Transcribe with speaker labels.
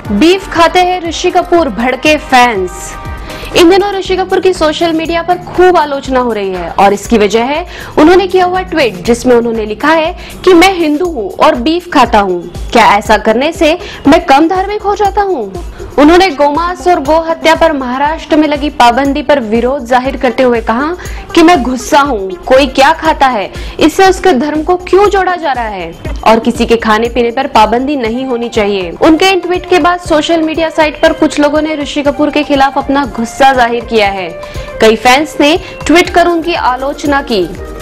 Speaker 1: Beef खाते हैं ऋषि कपूर, भड़के फैंस। इन दिनों ऋषि कपूर की सोशल मीडिया पर खूब आलोचना हो रही है और इसकी वजह है उन्होंने किया हुआ ट्वीट जिसमें उन्होंने लिखा है कि मैं हिंदू हूँ और बीफ खाता हूँ, क्या ऐसा करने से मैं कम धार्मिक हो जाता हूँ। उन्होंने गोमांस और गो हत्या पर महाराष्ट्र में लगी पाबंदी पर विरोध जाहिर करते हुए कहा कि मैं गुस्सा हूँ, कोई क्या खाता है, इससे उसके धर्म को क्यों जोड़ा जा रहा है और किसी के खाने पीने पर पाबंदी नहीं होनी चाहिए। उनके इन ट्वीट के बाद सोशल मीडिया साइट पर कुछ लोगों ने ऋषि कपूर के खिलाफ अपना गुस्सा जाहिर किया है। कई फैंस ने ट्वीट कर उनकी आलोचना की।